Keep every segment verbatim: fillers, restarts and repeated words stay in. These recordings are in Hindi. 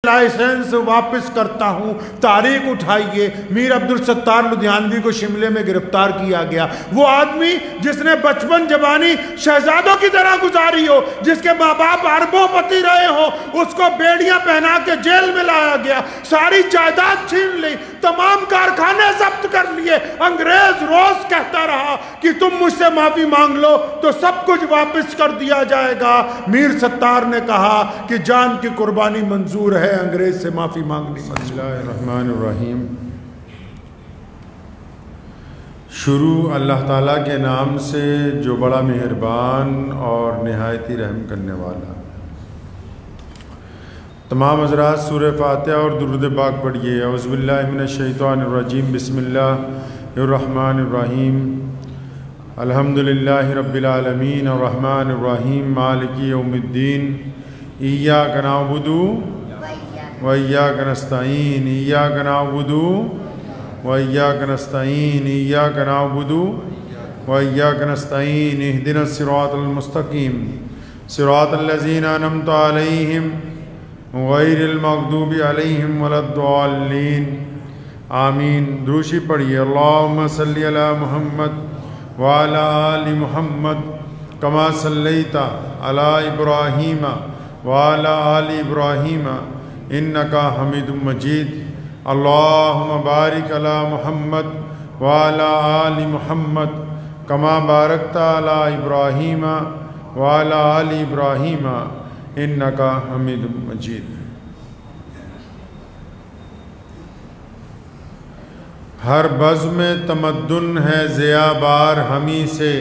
लाइसेंस वापस करता हूं, तारीख उठाइए। मीर अब्दुल सत्तार लुधियानवी को शिमले में गिरफ्तार किया गया। वो आदमी जिसने बचपन जवानी शहजादों की तरह गुजारी हो, जिसके माँ बाप अरबोपति रहे हो, उसको बेड़ियां पहना के जेल में लाया गया, सारी जायदाद छीन ली, तमाम कारखाने जब्त कर लिए। अंग्रेज रोज कहता रहा कि तुम मुझसे माफी मांग लो तो सब कुछ वापस कर दिया जाएगा। मीर सत्तार ने कहा कि जान की कुर्बानी मंजूर है, अंग्रेज से माफी मांगनी। बिस्मिल्लाहिर्रहमानिर्रहीम। शुरू अल्लाह ताला के नाम से जो बड़ा मेहरबान और निहायती रहम करने वाला। तमाम हज़रात सूरह फातिहा और दुरूद पाक पढ़िए। औज़ु बिल्लाहि मिनश शैतानिर्रजीम। बिस्मिल्लाहिर्रहमानिर्रहीम। अल्हम्दुलिल्लाहि रब्बिल आलमीन अर्रहमानिर्रहीम मालिकी यौमिद्दीन। इय्याका नअबुदु व इय्याका नस्तईन। इय्याका नअबुदु व इय्याका नस्तईन। इय्याका नअबुदु व इय्याका नस्तईन। इहदिनस सिरातल मुस्तकीम सिरातल लज़ीना अनअमता अलैहिम गैरिल मग़दूबि अलैहिम वलद्दाल्लीन। आमीन। द्रूशी पढ़िए। अल्लाहुम्मा सल्लि अला मुहम्मद व अला आलि मुहम्मद कमा सल्लैता अला इब्राहीम व अला आलि इब्राहीम इन्नका हमीदुम मजीद। अल्लाहुम्मा बारिक अला मुहम्मद व अला आलि मुहम्मद कमा बारकता अला इब्राहीम व अला आलि इब्राहीम इन्नका हमीदुम मजीद। हर बज़्म में तमद्दुन है ज़ियाबार हमी से।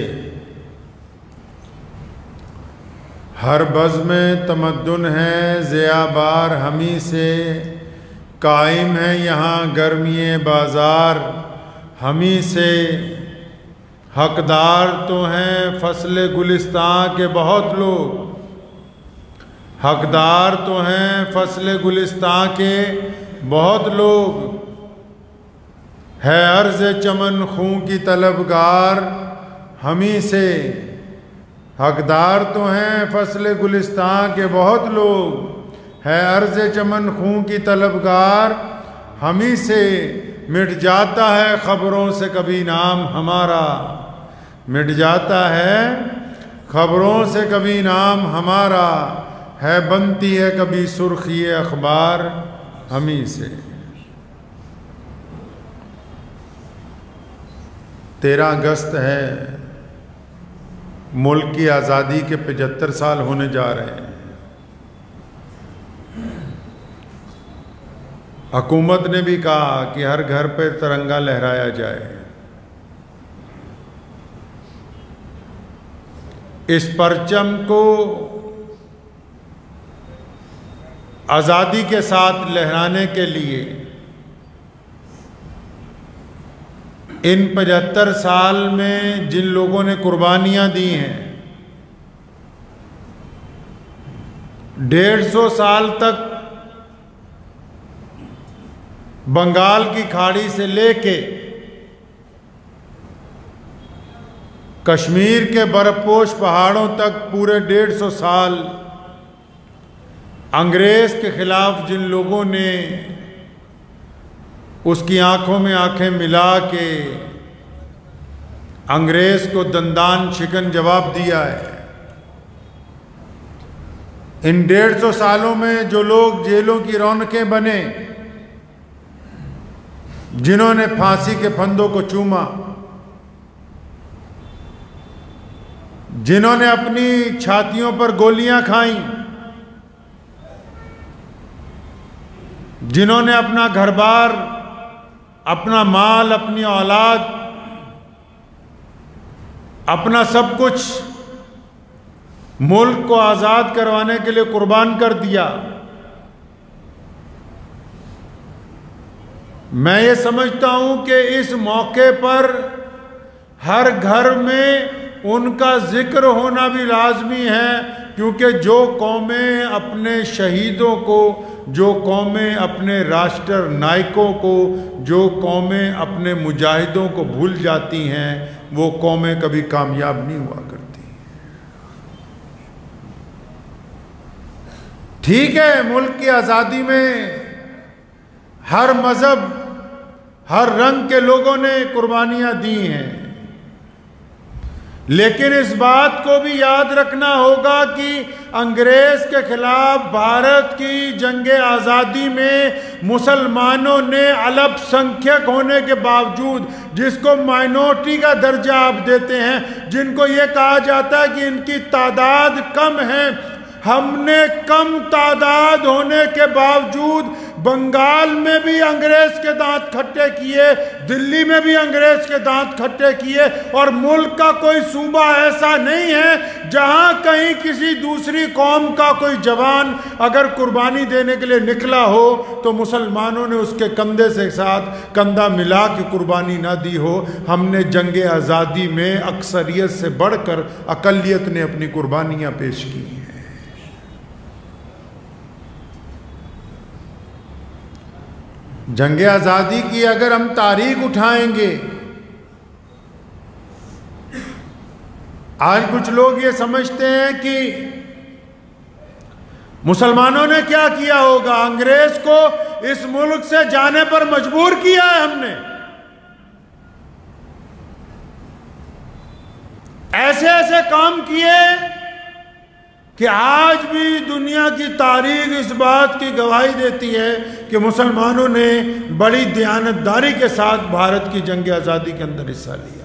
हर बज़्म में तमद्दुन है ज़ियाबार हमी से। कायम है यहाँ गर्मी बाज़ार हमी से। हकदार तो हैं फ़स्ल गुलिस्तां के बहुत लोग। हकदार तो हैं फ़स्ल गुलिस्तां के बहुत लोग। है अर्ज़ चमन खूं की तलबगार हमी से। हकदार तो हैं फ़स्ल गुलिस्तां के बहुत लोग। है अर्ज़ चमन खूं की तलबगार हमी से। मिट जाता है ख़बरों से कभी नाम हमारा। मिट जाता है ख़बरों से कभी नाम हमारा। है बनती है कभी सुर्खी अखबार हमी से। तेरह अगस्त है। मुल्क की आज़ादी के पचहत्तर साल होने जा रहे हैं। हुकूमत ने भी कहा कि हर घर पर तिरंगा लहराया जाए। इस परचम को आज़ादी के साथ लहराने के लिए इन पचहत्तर साल में जिन लोगों ने कुर्बानियाँ दी हैं, डेढ़ सौ साल तक बंगाल की खाड़ी से लेके कश्मीर के बर्फपोश पहाड़ों तक पूरे डेढ़ सौ साल अंग्रेज़ के ख़िलाफ़ जिन लोगों ने उसकी आंखों में आंखें मिला के अंग्रेज़ को दंदान शिकन जवाब दिया है, इन डेढ़ सौ सालों में जो लोग जेलों की रौनकें बने, जिन्होंने फांसी के फंदों को चूमा, जिन्होंने अपनी छातियों पर गोलियां खाई, जिन्होंने अपना घर बार, अपना माल, अपनी औलाद, अपना सब कुछ मुल्क को आज़ाद करवाने के लिए कुर्बान कर दिया। मैं ये समझता हूं कि इस मौके पर हर घर में उनका जिक्र होना भी लाजमी है, क्योंकि जो कौमें अपने शहीदों को, जो कौमें अपने राष्ट्र नायकों को, जो कौमें अपने मुजाहिदों को भूल जाती हैं, वो कौमें कभी कामयाब नहीं हुआ करती। ठीक है, मुल्क की आज़ादी में हर मज़हब, हर रंग के लोगों ने कुर्बानियां दी हैं, लेकिन इस बात को भी याद रखना होगा कि अंग्रेज के खिलाफ भारत की जंग आज़ादी में मुसलमानों ने अल्पसंख्यक होने के बावजूद, जिसको माइनॉरिटी का दर्जा आप देते हैं, जिनको ये कहा जाता है कि इनकी तादाद कम है, हमने कम तादाद होने के बावजूद बंगाल में भी अंग्रेज के दांत खट्टे किए, दिल्ली में भी अंग्रेज के दांत खट्टे किए, और मुल्क का कोई सूबा ऐसा नहीं है जहां कहीं किसी दूसरी कौम का कोई जवान अगर कुर्बानी देने के लिए निकला हो तो मुसलमानों ने उसके कंधे से साथ कंधा मिला के कुर्बानी ना दी हो। हमने जंग आज़ादी में अक्सरियत से बढ़कर अकलियत ने अपनी कुर्बानियां पेश की हैं। जंग आज़ादी की अगर हम तारीख उठाएंगे, आज कुछ लोग ये समझते हैं कि मुसलमानों ने क्या किया होगा, अंग्रेज को इस मुल्क से जाने पर मजबूर किया है हमने। ऐसे ऐसे काम किए कि आज भी दुनिया की तारीख इस बात की गवाही देती है कि मुसलमानों ने बड़ी दयानतदारी के साथ भारत की जंग आज़ादी के अंदर हिस्सा लिया।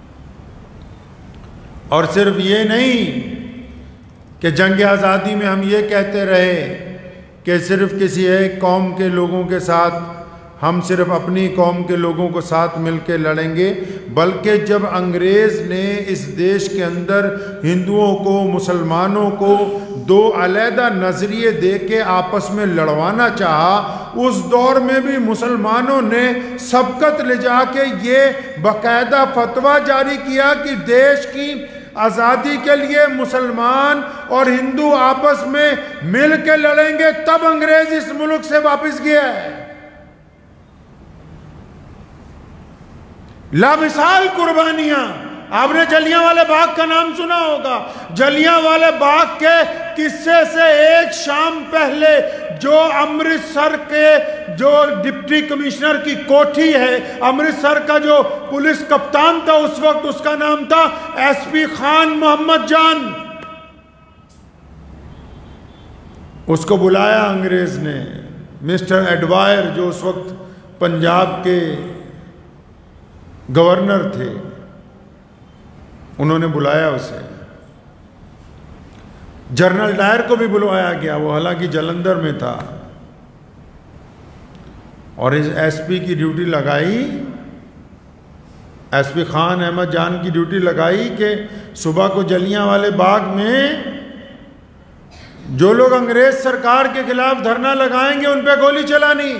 और सिर्फ ये नहीं कि जंग आज़ादी में हम ये कहते रहे कि सिर्फ किसी एक कौम के लोगों के साथ, हम सिर्फ अपनी कौम के लोगों को साथ मिलकर लड़ेंगे, बल्कि जब अंग्रेज़ ने इस देश के अंदर हिंदुओं को, मुसलमानों को दो अलहदा नज़रिए दे के आपस में लड़वाना चाहा, उस दौर में भी मुसलमानों ने सबकत ले जाके ये बाकायदा फतवा जारी किया कि देश की आज़ादी के लिए मुसलमान और हिंदू आपस में मिल के लड़ेंगे, तब अंग्रेज़ इस मुल्क से वापस गया है। लामिसाल कुर्बानियां, आपने जलियांवाले बाग का नाम सुना होगा। जलियांवाले बाग के किस्से से एक शाम पहले जो अमृतसर के जो डिप्टी कमिश्नर की कोठी है, अमृतसर का जो पुलिस कप्तान था उस वक्त, उसका नाम था एसपी खान मोहम्मद जान। उसको बुलाया अंग्रेज ने, मिस्टर एडवायर जो उस वक्त पंजाब के गवर्नर थे, उन्होंने बुलाया उसे। जनरल डायर को भी बुलवाया गया, वो हालांकि जलंधर में था, और इस एसपी की ड्यूटी लगाई, एसपी खान अहमद जान की ड्यूटी लगाई कि सुबह को जलियांवाले बाग में जो लोग अंग्रेज सरकार के खिलाफ धरना लगाएंगे उन पे गोली चलानी।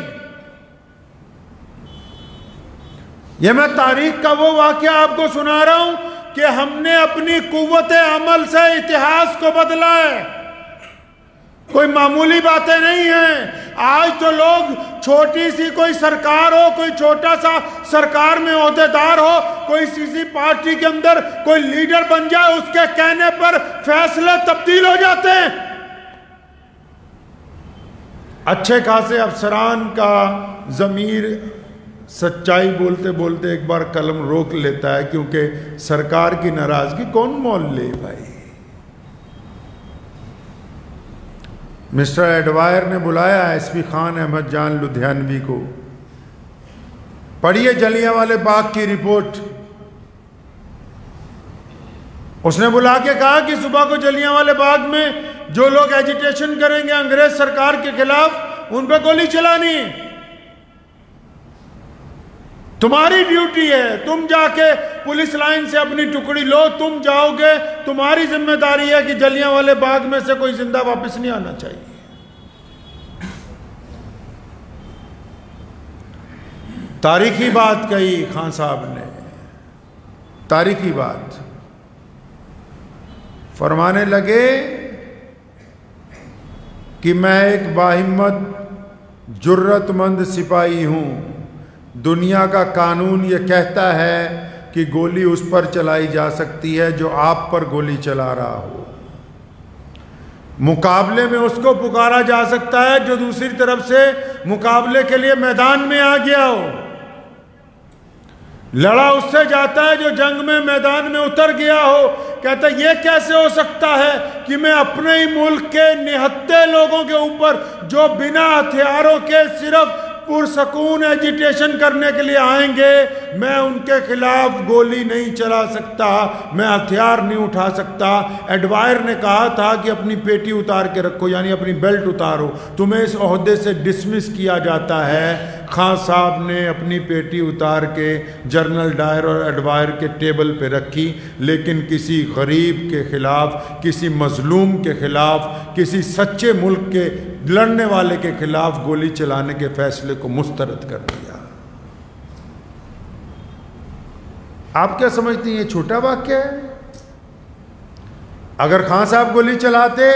यह मैं तारीख का वो वाकया आपको सुना रहा हूं कि हमने अपनी कुव्वत अमल से इतिहास को बदला है। कोई मामूली बातें नहीं हैं। आज तो लोग छोटी सी कोई सरकार हो, कोई छोटा सा सरकार में ओहदेदार हो, कोई किसी पार्टी के अंदर कोई लीडर बन जाए, उसके कहने पर फैसले तब्दील हो जाते हैं। अच्छे खासे अफसरान का ज़मीर सच्चाई बोलते बोलते एक बार कलम रोक लेता है, क्योंकि सरकार की नाराजगी कौन मोल ले भाई। मिस्टर एडवायर ने बुलाया एसपी खान अहमद जान लुधियानवी को, पढ़िए जलियांवाले बाग की रिपोर्ट। उसने बुला के कहा कि सुबह को जलियांवाले बाग में जो लोग एजिटेशन करेंगे अंग्रेज सरकार के खिलाफ, उन पर गोली चलानी। तुम्हारी ड्यूटी है, तुम जाके पुलिस लाइन से अपनी टुकड़ी लो, तुम जाओगे, तुम्हारी जिम्मेदारी है कि जलियांवाले बाग में से कोई जिंदा वापस नहीं आना चाहिए। तारीखी बात कही खान साहब ने, तारीखी बात। फरमाने लगे कि मैं एक बाहिम्मत जुर्रतमंद सिपाही हूं। दुनिया का कानून ये कहता है कि गोली उस पर चलाई जा सकती है जो आप पर गोली चला रहा हो। मुकाबले में उसको पुकारा जा सकता है जो दूसरी तरफ से मुकाबले के लिए मैदान में आ गया हो। लड़ा उससे जाता है जो जंग में मैदान में उतर गया हो। कहता है ये कैसे हो सकता है कि मैं अपने ही मुल्क के निहत्थे लोगों के ऊपर जो बिना हथियारों के सिर्फ पुरसकून एजिटेशन करने के लिए आएंगे, मैं उनके खिलाफ गोली नहीं चला सकता, मैं हथियार नहीं उठा सकता। एडवायर ने कहा था कि अपनी पेटी उतार के रखो, यानी अपनी बेल्ट उतारो, तुम्हें इस ओहदे से डिसमिस किया जाता है। खान साहब ने अपनी पेटी उतार के जनरल डायर और एडवायर के टेबल पे रखी, लेकिन किसी गरीब के खिलाफ, किसी मजलूम के खिलाफ, किसी सच्चे मुल्क के लड़ने वाले के खिलाफ गोली चलाने के फैसले को मुस्तरद कर दिया। आप क्या समझती हैं, ये छोटा वाक्य है? अगर खान साहब गोली चलाते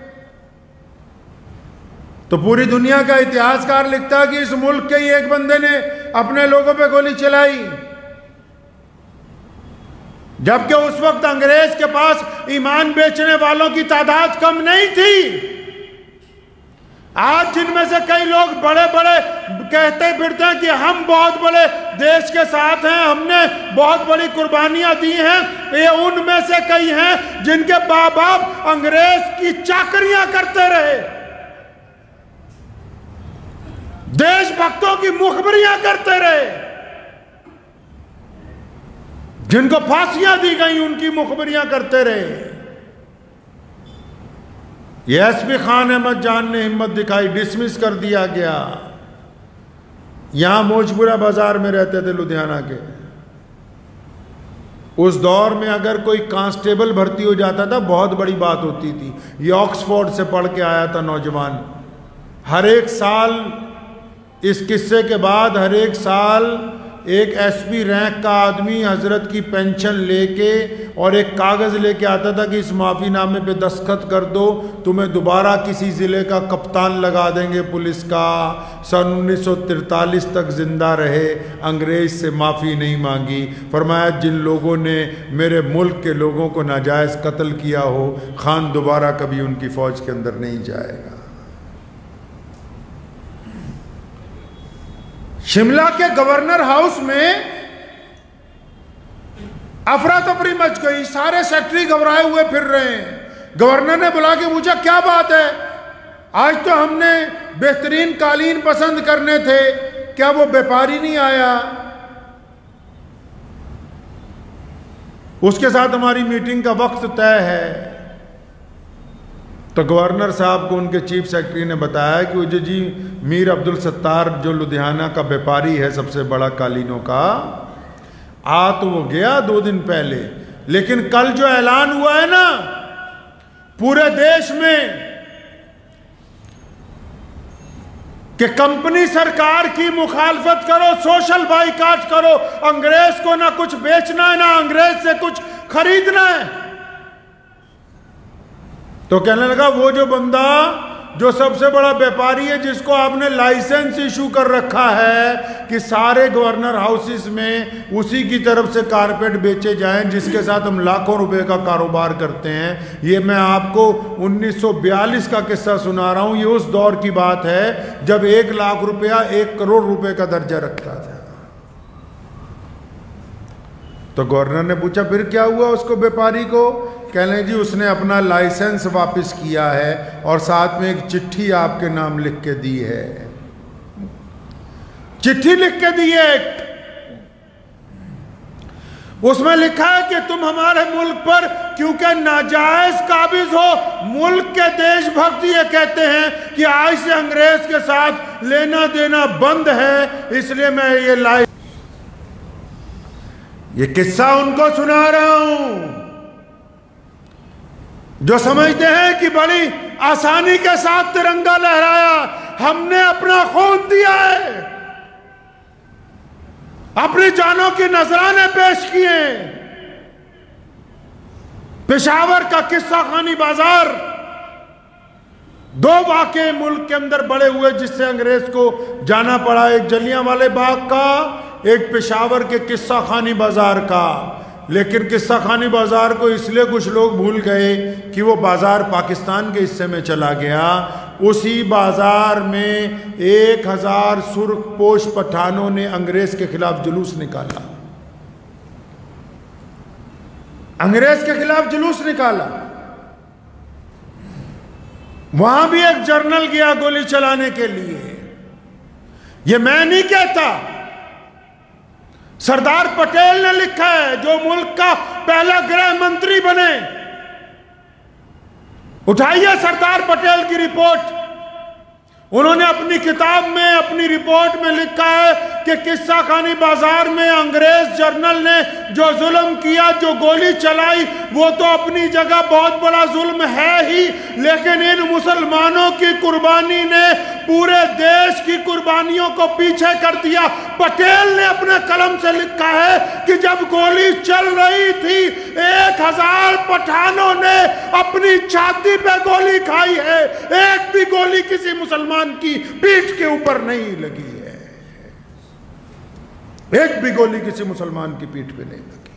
तो पूरी दुनिया का इतिहासकार लिखता कि इस मुल्क के ही एक बंदे ने अपने लोगों पे गोली चलाई, जबकि उस वक्त अंग्रेज के पास ईमान बेचने वालों की तादाद कम नहीं थी। आज जिनमें से कई लोग बड़े बड़े कहते फिरते हैं कि हम बहुत बड़े देश के साथ हैं, हमने बहुत बड़ी कुर्बानियां दी हैं, ये उनमें से कई हैं जिनके बाप बाप अंग्रेज की चाकरियां करते रहे, देशभक्तों की मुखबरियां करते रहे, जिनको फांसियां दी गई उनकी मुखबरियां करते रहे। ये एस पी खान अहमद जान ने हिम्मत दिखाई, डिसमिस कर दिया गया। यहां मौजपुरा बाजार में रहते थे लुधियाना के। उस दौर में अगर कोई कांस्टेबल भर्ती हो जाता था बहुत बड़ी बात होती थी। ये ऑक्सफोर्ड से पढ़ के आया था नौजवान। हर एक साल इस किस्से के बाद हर एक साल एक एसपी रैंक का आदमी हजरत की पेंशन लेके और एक कागज़ लेके आता था कि इस माफ़ीनामे पे दस्तखत कर दो, तुम्हें दोबारा किसी ज़िले का कप्तान लगा देंगे पुलिस का। सन उन्नीस सौ तिरतालीस तक ज़िंदा रहे, अंग्रेज़ से माफ़ी नहीं मांगी। फरमाया जिन लोगों ने मेरे मुल्क के लोगों को नाजायज़ कत्ल किया हो, खान दोबारा कभी उनकी फ़ौज के अंदर नहीं जाएगा। शिमला के गवर्नर हाउस में अफरा तफरी मच गई, सारे सेक्रेटरी घबराए हुए फिर रहे हैं। गवर्नर ने बुला के पूछा क्या बात है, आज तो हमने बेहतरीन कालीन पसंद करने थे, क्या वो व्यापारी नहीं आया? उसके साथ हमारी मीटिंग का वक्त तय है। तो गवर्नर साहब को उनके चीफ सेक्रेटरी ने बताया कि वो जो जी मीर अब्दुल सत्तार जो लुधियाना का व्यापारी है सबसे बड़ा कालीनों का, आ तो वो गया दो दिन पहले, लेकिन कल जो ऐलान हुआ है ना पूरे देश में कि कंपनी सरकार की मुखालफत करो, सोशल बाइकाट करो, अंग्रेज को ना कुछ बेचना है ना अंग्रेज से कुछ खरीदना है। तो कहने लगा वो जो बंदा जो सबसे बड़ा व्यापारी है जिसको आपने लाइसेंस इशू कर रखा है कि सारे गवर्नर हाउसेस में उसी की तरफ से कारपेट बेचे जाएं जिसके साथ हम लाखों रुपए का कारोबार करते हैं। ये मैं आपको उन्नीस सौ बयालीस का किस्सा सुना रहा हूं। ये उस दौर की बात है जब एक लाख रुपया एक करोड़ रुपए का दर्जा रखता था। तो गवर्नर ने पूछा फिर क्या हुआ उसको व्यापारी को? कहने जी उसने अपना लाइसेंस वापस किया है और साथ में एक चिट्ठी आपके नाम लिख के दी है। चिट्ठी लिख के दी है, उसमें लिखा है कि तुम हमारे मुल्क पर क्योंकि नाजायज काबिज हो, मुल्क के देशभक्त ये कहते हैं कि आज से अंग्रेज के साथ लेना देना बंद है, इसलिए मैं ये लाई ये किस्सा उनको सुना रहा हूं जो समझते हैं कि बड़ी आसानी के साथ तिरंगा लहराया। हमने अपना खून दिया है, अपनी जानों की नजराने पेश किए। पेशावर का किस्सा खानी बाजार, दो वाकये मुल्क के अंदर बड़े हुए जिससे अंग्रेज को जाना पड़ा। एक जलियांवाले बाग का, एक पेशावर के किस्सा खानी बाजार का। लेकिन किस्सा खानी बाजार को इसलिए कुछ लोग भूल गए कि वो बाजार पाकिस्तान के हिस्से में चला गया। उसी बाजार में एक हजार सुर्खपोश पठानों ने अंग्रेज के खिलाफ जुलूस निकाला, अंग्रेज के खिलाफ जुलूस निकाला। वहां भी एक जर्नल गया गोली चलाने के लिए। ये मैं नहीं कहता, सरदार पटेल ने लिखा है, जो मुल्क का पहला गृह मंत्री बने। उठाइए सरदार पटेल की रिपोर्ट। उन्होंने अपनी किताब में, अपनी रिपोर्ट में लिखा है कि किस्सा खानी बाजार में अंग्रेज जर्नल ने जो जुल्म किया, जो गोली चलाई, वो तो अपनी जगह बहुत बड़ा जुल्म है ही, लेकिन इन मुसलमानों की कुर्बानी ने पूरे देश की कुर्बानियों को पीछे कर दिया। पटेल ने अपने कलम से लिखा है कि जब गोली चल रही थी, एक हजार पठानों ने अपनी छाती पे गोली खाई है, एक भी गोली किसी मुसलमान की पीठ के ऊपर नहीं लगी है, एक भी गोली किसी मुसलमान की पीठ पे नहीं लगी।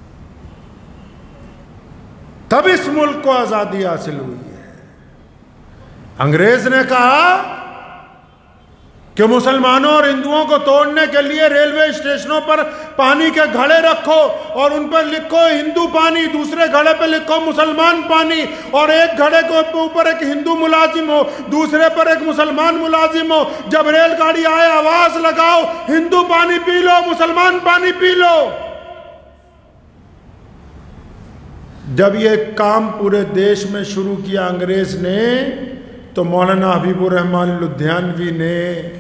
तब इस मुल्क को आजादी हासिल हुई है। अंग्रेज ने कहा कि मुसलमानों और हिंदुओं को तोड़ने के लिए रेलवे स्टेशनों पर पानी के घड़े रखो और उन पर लिखो हिंदू पानी, दूसरे घड़े पर लिखो मुसलमान पानी, और एक घड़े के ऊपर एक हिंदू मुलाजिम हो, दूसरे पर एक मुसलमान मुलाजिम हो। जब रेलगाड़ी आए आवाज लगाओ, हिंदू पानी पी लो, मुसलमान पानी पी लो। जब ये काम पूरे देश में शुरू किया अंग्रेज ने, तो मौलाना हबीबुर रहमान लुधियानवी ने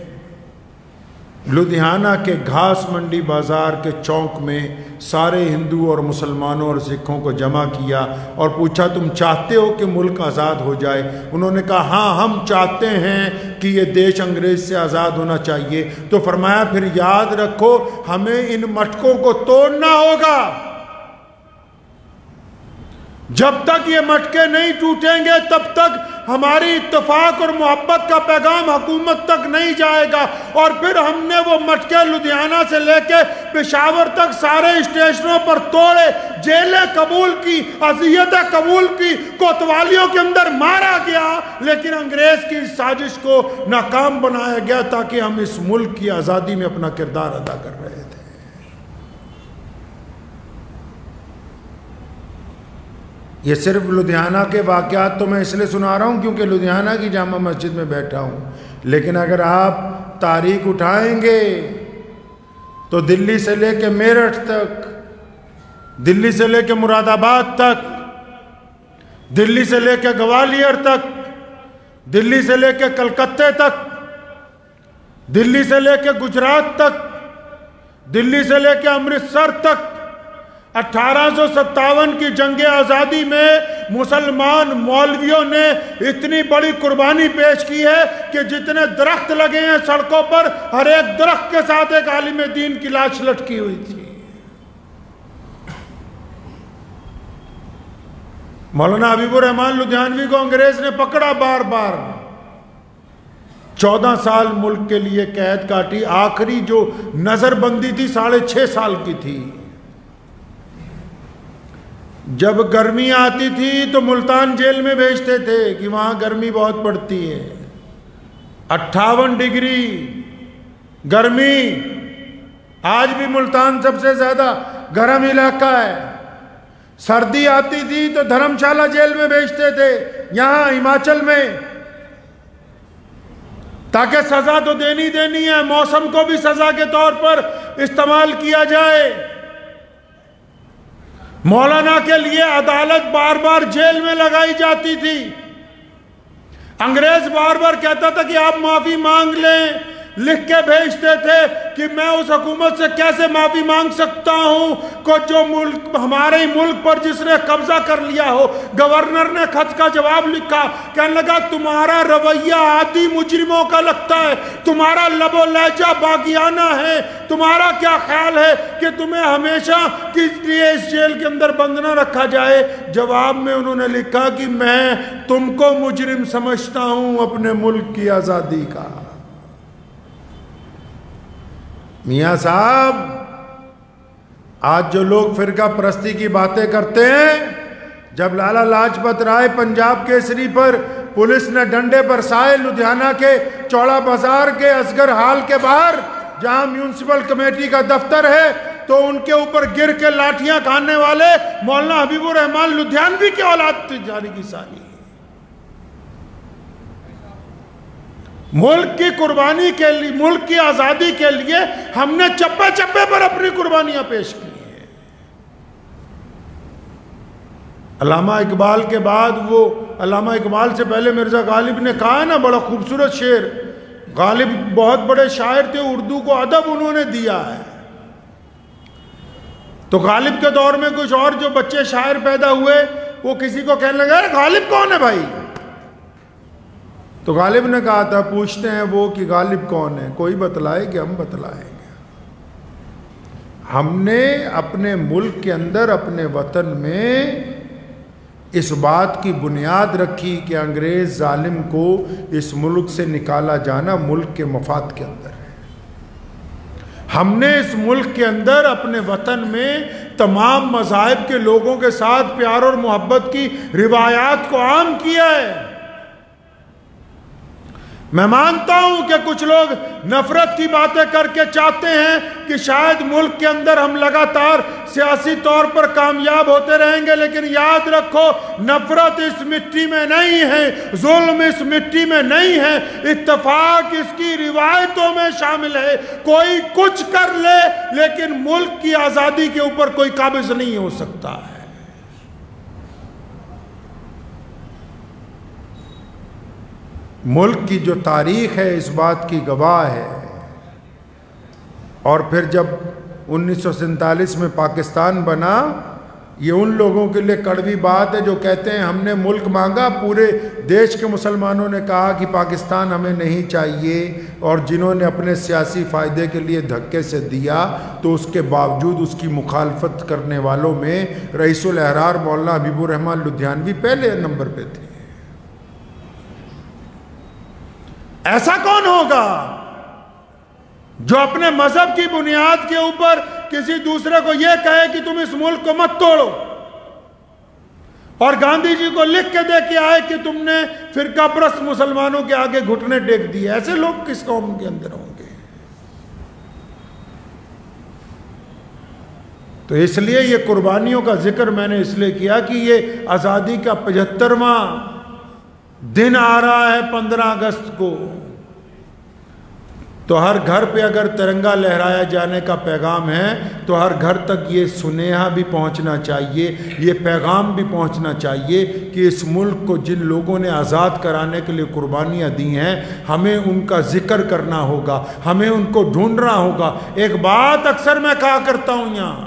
लुधियाना के घास मंडी बाजार के चौक में सारे हिंदू और मुसलमानों और सिखों को जमा किया और पूछा, तुम चाहते हो कि मुल्क आज़ाद हो जाए? उन्होंने कहा हाँ, हम चाहते हैं कि ये देश अंग्रेज से आज़ाद होना चाहिए। तो फरमाया, फिर याद रखो, हमें इन मटकों को तोड़ना होगा। जब तक ये मटके नहीं टूटेंगे, तब तक हमारी इत्तेफाक और मोहब्बत का पैगाम हुकूमत तक नहीं जाएगा। और फिर हमने वो मटके लुधियाना से लेके पेशावर तक सारे स्टेशनों पर तोड़े, जेलें कबूल की, अज़ियतें कबूल की, कोतवालियों के अंदर मारा गया, लेकिन अंग्रेज की साजिश को नाकाम बनाया गया ताकि हम इस मुल्क की आज़ादी में अपना किरदार अदा कर रहे थे। ये सिर्फ लुधियाना के वाक़यात तो मैं इसलिए सुना रहा हूँ क्योंकि लुधियाना की जामा मस्जिद में बैठा हूँ, लेकिन अगर आप तारीख उठाएंगे तो दिल्ली से लेके मेरठ तक, दिल्ली से लेके मुरादाबाद तक, दिल्ली से लेके ग्वालियर तक, दिल्ली से लेके कलकत्ते तक, दिल्ली से लेके गुजरात तक, दिल्ली से लेके अमृतसर तक, अठारह सौ सत्तावन की जंगे आज़ादी में मुसलमान मौलवियों ने इतनी बड़ी कुर्बानी पेश की है कि जितने दरख्त लगे हैं सड़कों पर, हर एक दरख्त के साथ एक आलिम दीन की लाश लटकी हुई थी। मौलाना हबीबुर रहमान लुधियानवी को अंग्रेज ने पकड़ा बार बार, चौदह साल मुल्क के लिए कैद काटी। आखिरी जो नजरबंदी थी साढ़े छह साल की थी। जब गर्मी आती थी तो मुल्तान जेल में भेजते थे कि वहां गर्मी बहुत पड़ती है, अट्ठावन डिग्री गर्मी। आज भी मुल्तान सबसे ज्यादा गर्म इलाका है। सर्दी आती थी तो धर्मशाला जेल में भेजते थे, यहां हिमाचल में, ताकि सजा तो देनी देनी है, मौसम को भी सजा के तौर पर इस्तेमाल किया जाए। मौलाना के लिए अदालत बार बार जेल में लगाई जाती थी। अंग्रेज बार बार कहता था कि आप माफी मांग लें, लिख के भेजते थे कि मैं उस हुकूमत से कैसे माफी मांग सकता हूं को जो मुल्क, हमारे मुल्क पर जिसने कब्जा कर लिया हो। गवर्नर ने खत का जवाब लिखा, कहने लगा तुम्हारा रवैया आदि मुजरिमों का लगता है, तुम्हारा लबो लहजा बागियाना है, तुम्हारा क्या ख्याल है कि तुम्हें हमेशा किस लिए इस जेल के अंदर बंद न रखा जाए। जवाब में उन्होंने लिखा कि मैं तुमको मुजरिम समझता हूं अपने मुल्क की आजादी का। मियाँ साहब, आज जो लोग फिरका परस्ती की बातें करते हैं, जब लाला लाजपत राय पंजाब केसरी पर पुलिस ने डंडे बरसाए लुधियाना के चौड़ा बाजार के असगर हाल के बाहर, जहां म्यूनिसिपल कमेटी का दफ्तर है, तो उनके ऊपर गिर के लाठियां खाने वाले मौलाना हबीबुर रहमान लुधियानवी की औलाद थी जारी की सारी। मुल्क की कुर्बानी के लिए, मुल्क की आजादी के लिए हमने चप्पे चप्पे पर अपनी कुर्बानियां पेश की हैं। अल्लामा इकबाल के बाद, वो अल्लामा इकबाल से पहले मिर्जा गालिब ने कहा है ना, बड़ा खूबसूरत शेर। गालिब बहुत बड़े शायर थे, उर्दू को अदब उन्होंने दिया है। तो गालिब के दौर में कुछ और जो बच्चे शायर पैदा हुए, वो किसी को कहने लगे, अरे गालिब कौन है भाई? तो गालिब ने कहा था, पूछते हैं वो कि गालिब कौन है, कोई बतलाए कि हम बतलाएंगे। हमने अपने मुल्क के अंदर, अपने वतन में इस बात की बुनियाद रखी कि अंग्रेज जालिम को इस मुल्क से निकाला जाना मुल्क के मफाद के अंदर है। हमने इस मुल्क के अंदर, अपने वतन में तमाम मज़ाहिब के लोगों के साथ प्यार और मोहब्बत की रिवायात को आम किया है। मैं मानता हूं कि कुछ लोग नफरत की बातें करके चाहते हैं कि शायद मुल्क के अंदर हम लगातार सियासी तौर पर कामयाब होते रहेंगे, लेकिन याद रखो, नफरत इस मिट्टी में नहीं है, जुल्म इस मिट्टी में नहीं है, इत्तेफाक इसकी रिवायतों में शामिल है। कोई कुछ कर ले, लेकिन मुल्क की आज़ादी के ऊपर कोई काबिज नहीं हो सकता है। मुल्क की जो तारीख है इस बात की गवाह है। और फिर जब उन्नीस सौ सैंतालीस में पाकिस्तान बना, ये उन लोगों के लिए कड़वी बात है जो कहते हैं हमने मुल्क मांगा, पूरे देश के मुसलमानों ने कहा कि पाकिस्तान हमें नहीं चाहिए, और जिन्होंने अपने सियासी फ़ायदे के लिए धक्के से दिया, तो उसके बावजूद उसकी मुखालफत करने वालों में रईसुल अहरार मौलाना हबीबुर रहमान लुधियानवी पहले नंबर पे थे। ऐसा कौन होगा जो अपने मजहब की बुनियाद के ऊपर किसी दूसरे को यह कहे कि तुम इस मुल्क को मत तोड़ो, और गांधी जी को लिख के दे के आए कि तुमने फिरका परस्त मुसलमानों के आगे घुटने टेक दिए? ऐसे लोग किस कौम के अंदर होंगे? तो इसलिए ये कुर्बानियों का जिक्र मैंने इसलिए किया कि ये आज़ादी का पचहत्तरवां दिन आ रहा है पंद्रह अगस्त को। तो हर घर पे अगर तिरंगा लहराया जाने का पैगाम है, तो हर घर तक ये सुनेहा भी पहुंचना चाहिए, ये पैगाम भी पहुंचना चाहिए कि इस मुल्क को जिन लोगों ने आज़ाद कराने के लिए कुर्बानियां दी हैं, हमें उनका जिक्र करना होगा, हमें उनको ढूंढना होगा। एक बात अक्सर मैं कहा करता हूं, यहाँ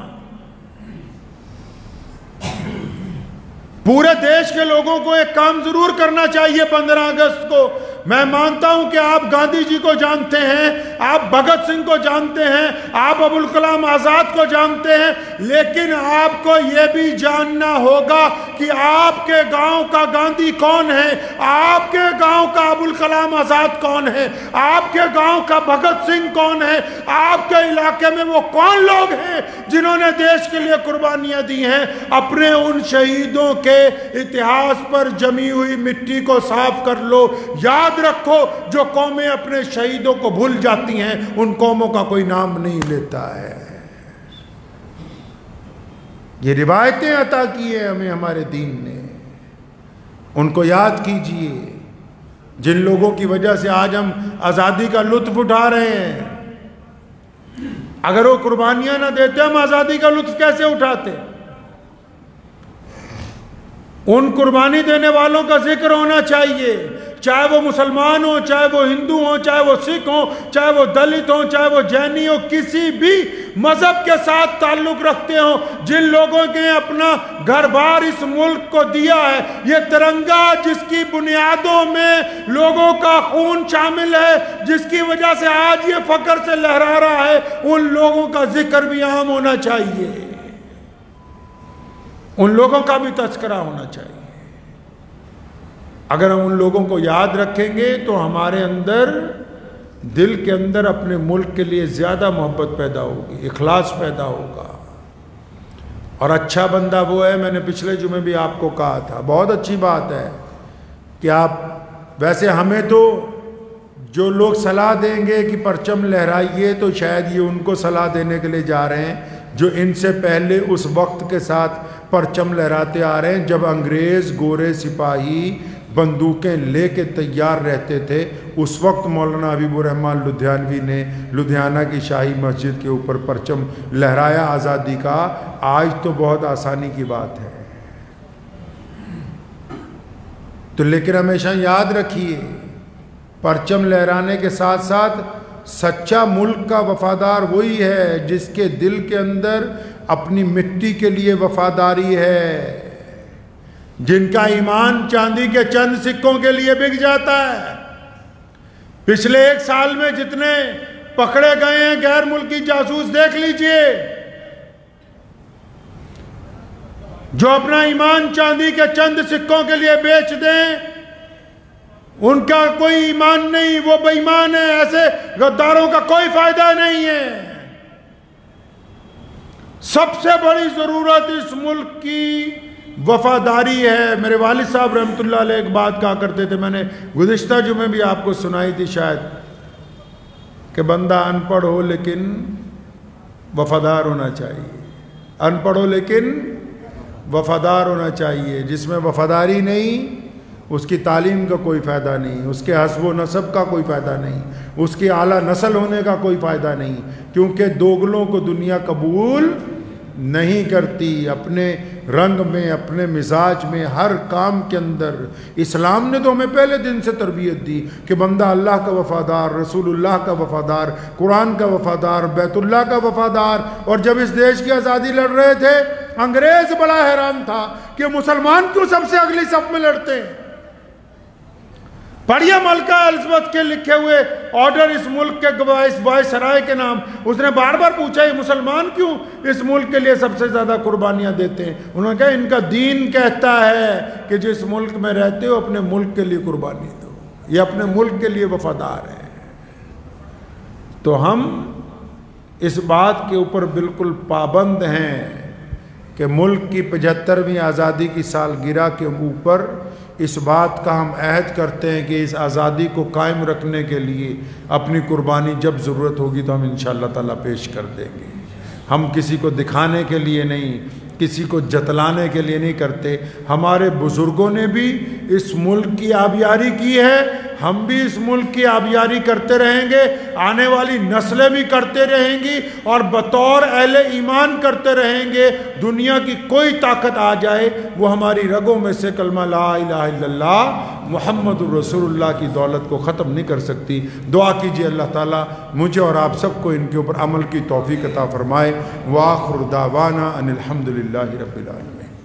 पूरे देश के लोगों को एक काम जरूर करना चाहिए पंद्रह अगस्त को। मैं मानता हूं कि आप गांधी जी को जानते हैं, आप भगत सिंह को जानते हैं, आप अबुल कलाम आज़ाद को जानते हैं, लेकिन आपको यह भी जानना होगा कि आपके गांव का गांधी कौन है, आपके गांव का अबुल कलाम आज़ाद कौन है, आपके गांव का भगत सिंह कौन है, आपके इलाके में वो कौन लोग हैं जिन्होंने देश के लिए कुर्बानियां दी हैं। अपने उन शहीदों के इतिहास पर जमी हुई मिट्टी को साफ कर लो। याद रखो, जो कौमें अपने शहीदों को भूल जाती हैं, उन कौमों का कोई नाम नहीं लेता है। ये रिवायतें अता की है हमें हमारे दीन ने, उनको याद कीजिए, जिन लोगों की वजह से आज हम आज़ादी का लुत्फ उठा रहे हैं। अगर वो कुर्बानियां ना देते, हम आज़ादी का लुत्फ कैसे उठाते? उन कुर्बानी देने वालों का जिक्र होना चाहिए, चाहे वो मुसलमान हो, चाहे वो हिंदू हो, चाहे वो सिख हो, चाहे वो दलित हो, चाहे वो जैनी हो, किसी भी मजहब के साथ ताल्लुक रखते हो, जिन लोगों ने अपना घर बार इस मुल्क को दिया है, ये तिरंगा जिसकी बुनियादों में लोगों का खून शामिल है, जिसकी वजह से आज ये फख्र से लहरा रहा है, उन लोगों का जिक्र भी आम होना चाहिए, उन लोगों का भी तस्करा होना चाहिए। अगर हम उन लोगों को याद रखेंगे तो हमारे अंदर, दिल के अंदर अपने मुल्क के लिए ज़्यादा मोहब्बत पैदा होगी, इखलास पैदा होगा। और अच्छा बंदा वो है, मैंने पिछले जुमे भी आपको कहा था, बहुत अच्छी बात है कि आप, वैसे हमें तो जो लोग सलाह देंगे कि परचम लहराइए तो शायद ये उनको सलाह देने के लिए जा रहे हैं जो इनसे पहले उस वक्त के साथ परचम लहराते आ रहे हैं जब अंग्रेज़ गोरे सिपाही बंदूकें लेके तैयार रहते थे। उस वक्त मौलाना हबीबुर रहमान लुधियानवी ने लुधियाना की शाही मस्जिद के ऊपर परचम लहराया आज़ादी का। आज तो बहुत आसानी की बात है, तो लेकिन हमेशा याद रखिए परचम लहराने के साथ साथ सच्चा मुल्क का वफादार वही है जिसके दिल के अंदर अपनी मिट्टी के लिए वफादारी है, जिनका ईमान चांदी के चंद सिक्कों के लिए बिक जाता है। पिछले एक साल में जितने पकड़े गए हैं गैर मुल्की जासूस देख लीजिए, जो अपना ईमान चांदी के चंद सिक्कों के लिए बेच दें उनका कोई ईमान नहीं, वो बेईमान है। ऐसे गद्दारों का कोई फायदा नहीं है। सबसे बड़ी जरूरत इस मुल्क की वफादारी है। मेरे वालिद साहब रहमतुल्लाह अलैह एक बात कहा करते थे, मैंने गुज़िश्ता जुमे भी आपको सुनाई थी शायद, कि बंदा अनपढ़ हो लेकिन वफादार होना चाहिए, अनपढ़ हो लेकिन वफादार होना चाहिए। जिसमें वफादारी नहीं उसकी तालीम का कोई फ़ायदा नहीं, उसके हस्ब नसब का कोई फ़ायदा नहीं, उसकी आला नस्ल होने का कोई फ़ायदा नहीं, क्योंकि दोगलों को दुनिया कबूल नहीं करती। अपने रंग में, अपने मिजाज में, हर काम के अंदर इस्लाम ने तो हमें पहले दिन से तरबियत दी कि बंदा अल्लाह का वफ़ादार, रसूलुल्लाह का वफ़ादार, कुरान का वफ़ादार, बैतुल्लाह का वफ़ादार। और जब इस देश की आज़ादी लड़ रहे थे अंग्रेज़ बड़ा हैरान था कि मुसलमान क्यों सबसे अगली सफ में लड़ते हैं। पढ़िए मलका एलिज़ाबेथ के लिखे हुए ऑर्डर इस मुल्क के गवाइस वायसराय के नाम, उसने बार बार पूछा ये मुसलमान क्यों इस मुल्क के लिए सबसे ज़्यादा कुर्बानियाँ देते हैं। उन्होंने कहा इनका दीन कहता है कि जिस मुल्क में रहते हो अपने मुल्क के लिए कुर्बानी दो, ये अपने मुल्क के लिए वफादार है। तो हम इस बात के ऊपर बिल्कुल पाबंद हैं कि मुल्क की पचहत्तरवीं आज़ादी की सालगिरह के ऊपर इस बात का हम अहद करते हैं कि इस आज़ादी को कायम रखने के लिए अपनी कुर्बानी जब ज़रूरत होगी तो हम इंशाअल्लाह ताला पेश कर देंगे। हम किसी को दिखाने के लिए नहीं, किसी को जतलाने के लिए नहीं करते। हमारे बुज़ुर्गों ने भी इस मुल्क की आबियारी की है, हम भी इस मुल्क की आबियारी करते रहेंगे, आने वाली नस्लें भी करते रहेंगी और बतौर अहले ईमान करते रहेंगे। दुनिया की कोई ताकत आ जाए वो हमारी रगों में से कलमा ला इलाहा इल्लल्लाह मुहम्मदुर रसूलुल्लाह की दौलत को ख़त्म नहीं कर सकती। दुआ कीजिए अल्लाह ताला मुझे और आप सबको इनके ऊपर अमल की तौफीक अता फरमाए। व आखिर दावाना अनिल हम्दुलिल्लाहि रब्बिल आलमीन।